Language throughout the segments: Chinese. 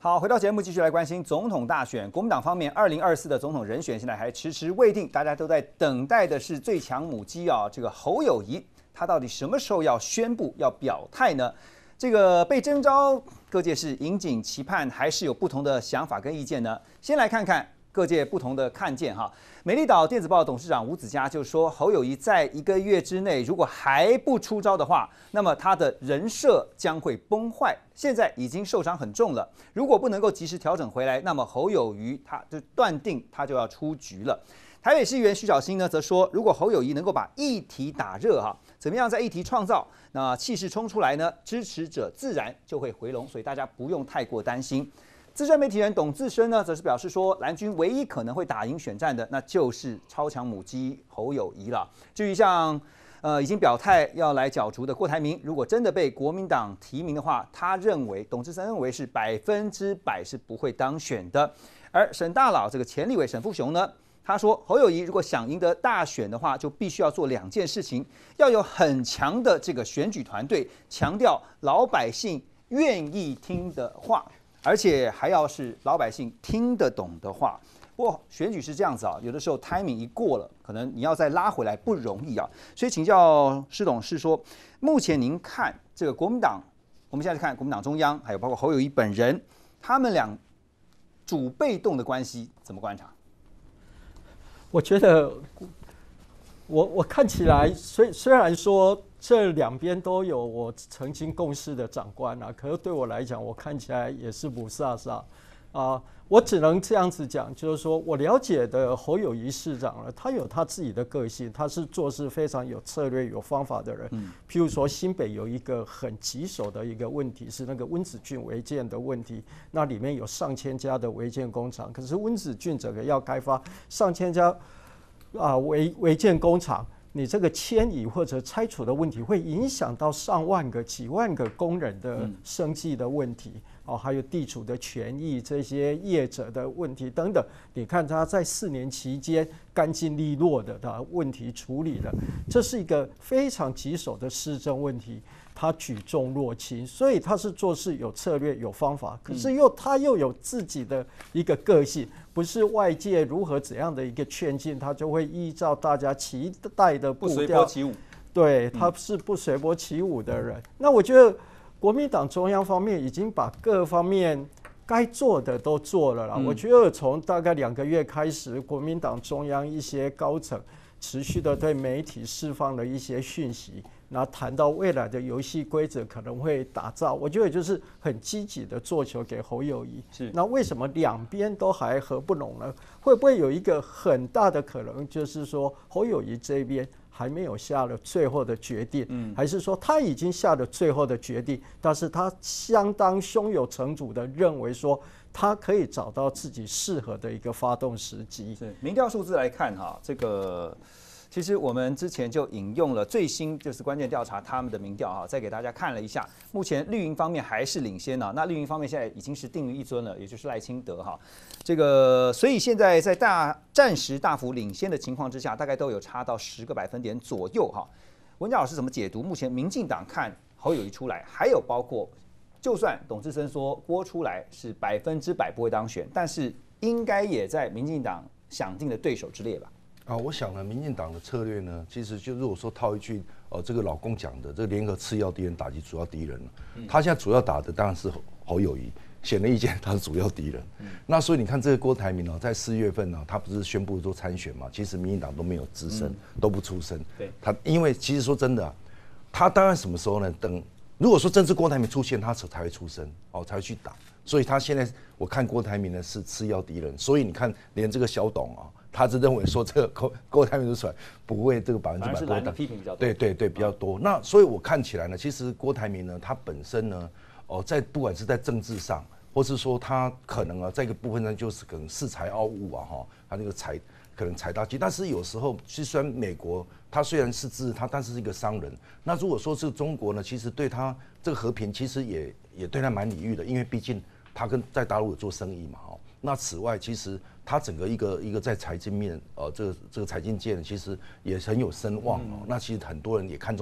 好，回到节目，继续来关心总统大选。国民党方面，2024的总统人选现在还迟迟未定，大家都在等待的是最强母鸡啊，这个侯友宜，他到底什么时候要宣布要表态呢？这个被征召，各界是引颈期盼，还是有不同的想法跟意见呢？先来看看各界不同的看见哈。美丽岛电子报董事长吴子嘉就说，侯友宜在1个月之内如果还不出招的话，那么他的人设将会崩坏。现在已经受伤很重了，如果不能够及时调整回来，那么侯友宜他就断定他就要出局了。台北市议员徐小新呢，则说，如果侯友宜能够把议题打热哈，怎么样在议题创造那气势冲出来呢？支持者自然就会回笼，所以大家不用太过担心。资深媒体人董自生呢，则是表示说，蓝军唯一可能会打赢选战的，那就是超强母鸡侯友宜了。至于像已经表态要来角逐的郭台铭，如果真的被国民党提名的话，他认为董自生认为是100%是不会当选的。而沈大佬这个前立委沈富雄呢，他说侯友宜如果想赢得大选的话，就必须要做2件事情，要有很强的这个选举团队，强调老百姓愿意听的话。而且还要是老百姓听得懂的话。不过选举是这样子啊，有的时候 timing 一过了，可能你要再拉回来不容易啊。所以请教施董事说，目前您看这个国民党，我们现在看国民党中央，还有包括侯友宜本人，他们俩主被动的关系怎么观察？ 我觉得我看起来虽然说这2边都有我曾经共事的长官啊，可是对我来讲，我看起来也是不飒飒啊。我只能这样子讲，就是说我了解的侯友宜市长呢，他有他自己的个性，他是做事非常有策略、有方法的人。譬如说新北有一个很棘手的一个问题是那个温子俊违建的问题，那里面有上千家的违建工厂，可是温子俊整个要开发上千家违建工厂，你这个迁移或者拆除的问题会影响到上万个、几万个工人的生计的问题。还有地主的权益，这些业者的问题等等，你看他在4年期间干净利落的问题处理了，这是一个非常棘手的施政问题，他举重若轻，所以他是做事有策略、有方法，可是他又有自己的一个个性，不是外界如何怎样的一个劝进，他就会依照大家期待的步调，不随波起舞。 对，他是不随波起舞的人。那我觉得国民党中央方面已经把各方面该做的都做了啦。我觉得从大概2个月开始，国民党中央一些高层持续的对媒体释放了一些讯息，然后谈到未来的游戏规则可能会打造，我觉得就是很积极的做球给侯友宜。那为什么2边都还合不拢呢？会不会有一个很大的可能，就是说侯友宜这边还没有下了最后的决定，还是说他已经下了最后的决定，但是他相当胸有成竹的认为说他可以找到自己适合的一个发动时机。 是民调数字来看哈，这个其实我们之前就引用了最新就是关键调查他们的民调哈，再给大家看了一下，目前绿营方面还是领先啊。那绿营方面现在已经是定于一尊了，也就是赖清德哈。这个所以现在在暂时大幅领先的情况之下，大概都有差到10个百分点左右哈。文佳老师怎么解读目前民进党看侯友宜出来，还有包括就算董自生说郭出来是100%不会当选，但是应该也在民进党想定的对手之列吧？ 我想呢，民进党的策略呢，其实就如果说套一句，这个老公讲的，这个联合次要敌人打击主要敌人，他现在主要打的当然是侯友宜，显而易见他是主要敌人。那所以你看这个郭台铭呢，在4月份呢，他不是宣布说参选嘛？其实民进党都没有吱声，都不出声。 对， 他因为其实说真的他当然什么时候呢？等如果说真是郭台铭出现，他才会出声，才会去打。所以他现在我看郭台铭呢是次要敌人，所以你看连这个小董他是认为说这个郭台铭出来不会这个100% 蓝的批评比较多， 对比较多。那所以我看起来呢，其实郭台铭呢，他本身呢，在不管是在政治上，或是说他可能在一个部分上就是可能恃才傲物他那个可能财大气，但是有时候虽然美国他虽然是但是一个商人。那如果说是中国呢，其实对他这个和平其实也对他蛮礼遇的，因为毕竟他在大陆有做生意嘛那此外，其实他整个一个在财经面这个财经界呢，其实也很有声望那其实很多人也看中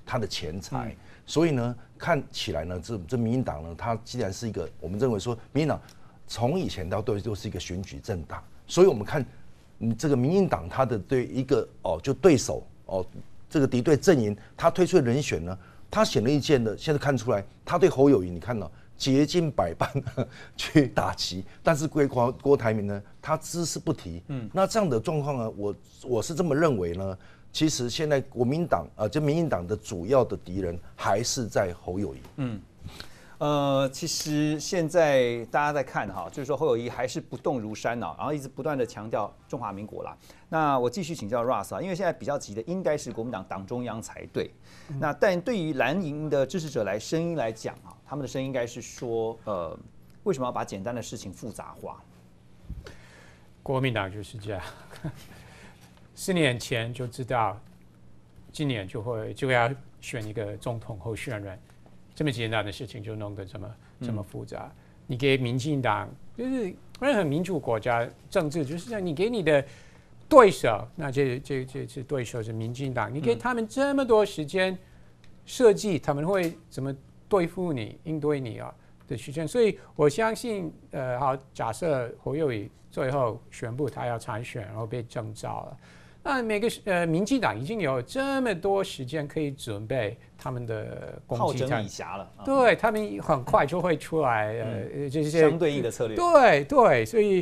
他的钱财。所以呢，看起来呢，这民进党呢，它既然是一个，我们认为说，民进党从以前到都是一个选举政党，所以我们看，这个民进党它的对一个就对手这个敌对阵营，他推出的人选呢，他显而易见的，现在看出来，他对侯友宜，你看到竭尽百般去打击，但是郭台铭呢，他只字不提。那这样的状况呢，我是这么认为呢。其实现在国民党就民进党的主要的敌人还是在侯友宜。 其实现在大家在看哈，就是说侯友宜还是不动如山然后一直不断的强调中华民国啦。那我继续请教 Ross 啊，因为现在比较急的应该是国民党党中央才对。那但对于蓝营的支持者声音来讲啊，他们的声音应该是说，为什么要把简单的事情复杂化？ 国民党就是这样。4年前就知道，今年就要选一个总统候选人，这么简单的事情就弄得这么复杂。你给民进党，就是任何民主国家政治就是这样，你给你的对手，那这对手是民进党，你给他们这么多时间设计他们会怎么对付你、应对你的时间，所以我相信，好，假设侯友宜最后宣布他要参选，然后被征召了。那每个民进党已经有这么多时间可以准备他们的攻击战， 好整以暇了。 对，他们很快就会出来，这些相对应的策略。 对，所以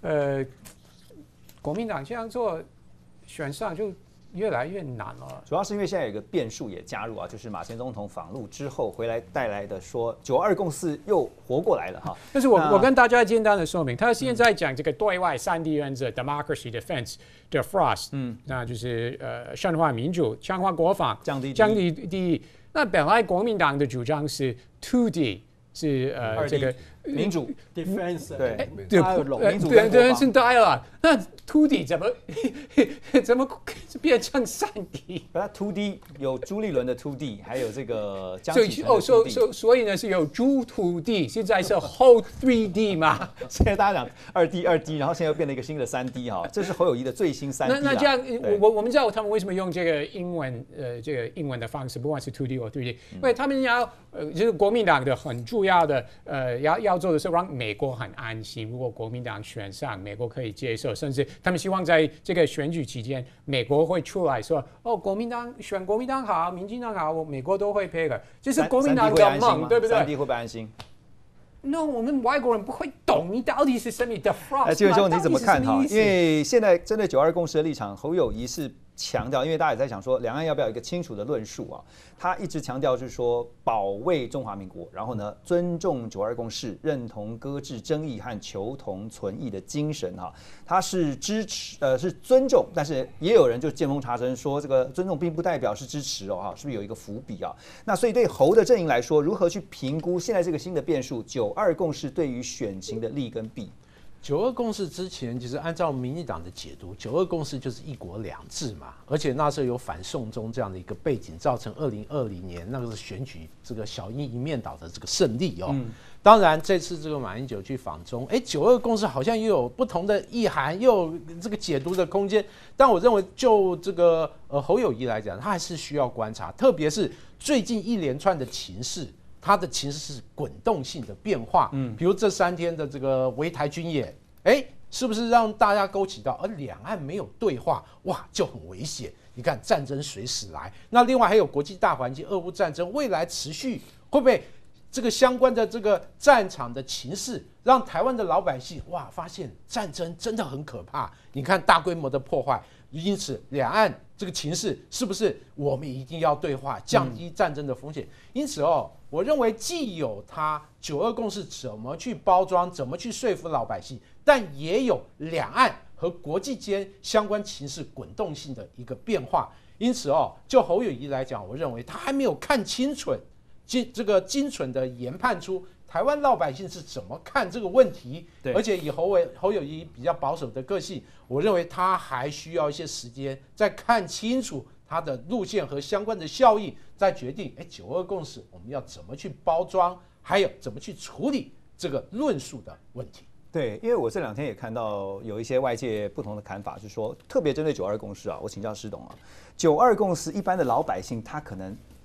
国民党这样做，选上就越来越难了。 主要是因为现在有一个变数也加入啊，就是马前总统访陆之后回来带来的说9·2共识又活过来了哈。 但是我跟大家简单的说明，他现在讲这个对外3D 原则 （democracy, defense, defrost），那就是深化民主、强化国防、降低敌意。那本来国民党的主张是 2D， 是这个民主 defense 对民主对是 dialogue。那 2D 怎么变成3D？ 它 2D 有朱立伦的 2D， 还有这个江启臣的 2D。 所以呢是有朱2D， 现在是后 3D 嘛？ 现在大家讲2D，然后现在又变了一个新的3D哈，这是侯友宜的最新3D。 那这样，我们知道他们为什么用这个英文的方式，不管是 2D 或 3D， 因为他们就是国民党的很重要的要做的是让美国很安心。如果国民党选上，美国可以接受，甚至他们希望在这个选举期间，美国会出来说：“国民党选国民党好，民进党好，美国都会配合。”这是国民党的梦，对不对？ 3D 会不会安心？ 那我们外国人不会懂你到底是什么的 defrost。 季伟兄，你怎么看哈？因为现在针对9·2共识的立场，侯友宜是强调，因为大家也在想说，两岸要不要有一个清楚的论述啊？他一直强调就是说，保卫中华民国，然后呢，尊重9·2共识，认同搁置争议和求同存异的精神哈。他是支持是尊重，但是也有人就见缝插针说，这个尊重并不代表是支持哈，是不是有一个伏笔啊？那所以对侯的阵营来说，如何去评估现在这个新的变数9·2共识对于选情的利跟弊 ？9·2共识之前，其实按照民进党的解读，9·2共识就是1国2制嘛，而且那时候有反送中这样的一个背景，造成2020年那个是选举这个小英一面倒的这个胜利哦。当然这次这个马英九去访中，9·2共识好像又有不同的意涵，又有这个解读的空间。但我认为就这个侯友宜来讲，他还是需要观察，特别是最近一连串的情势。它的情势是滚动性的变化，比如这3天的这个围台军演，是不是让大家勾起到，两岸没有对话，哇，就很危险。你看战争随时来，那另外还有国际大环境，俄乌战争未来持续，会不会这个相关的这个战场的情势，让台湾的老百姓哇发现战争真的很可怕？你看大规模的破坏。因此，两岸这个情势是不是我们一定要对话，降低战争的风险？因此我认为既有它9·2共识怎么去包装，怎么去说服老百姓，但也有两岸和国际间相关情势滚动性的一个变化。因此就侯友宜来讲，我认为他还没有看清楚这个精准的研判出台湾老百姓是怎么看这个问题，而且以侯友宜比较保守的个性，我认为他还需要一些时间，再看清楚他的路线和相关的效应，再决定9·2共识我们要怎么去包装，还有怎么去处理这个论述的问题。 对，因为我这2天也看到有一些外界不同的看法，就是说特别针对9·2共识啊，我请教施董啊，9·2共识一般的老百姓他可能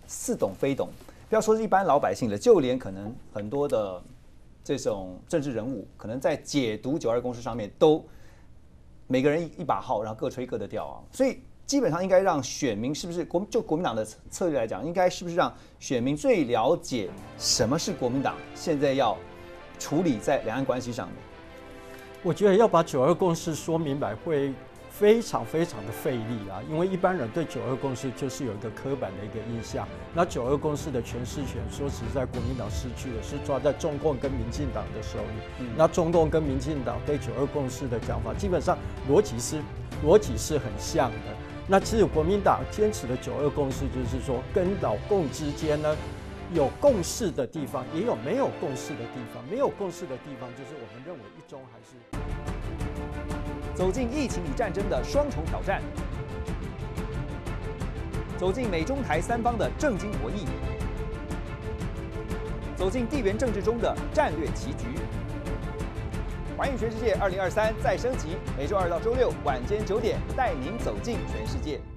似懂非懂。不要说是一般老百姓了，就连可能很多的这种政治人物，可能在解读9·2共识上面都每个人一把号，然后各吹各的调啊。所以基本上应该让选民是不是就国民党的策略来讲，应该是不是让选民最了解什么是国民党现在要处理在两岸关系上面？ 我觉得要把9·2共识说明白会非常非常的费力啊，因为一般人对9·2共识就是有一个刻板的一个印象。那9·2共识的诠释权，说实在，国民党失去了，是抓在中共跟民进党的手里。那中共跟民进党对9·2共识的讲法，基本上逻辑是很像的。那只有国民党坚持的9·2共识，就是说跟老共之间呢，有共识的地方，也有没有共识的地方。没有共识的地方，就是我们认为一中还是。 走进疫情与战争的双重挑战，走进美中台三方的政经博弈，走进地缘政治中的战略棋局。寰宇全世界2023再升级，每周2到周6晚间9点，带您走进全世界。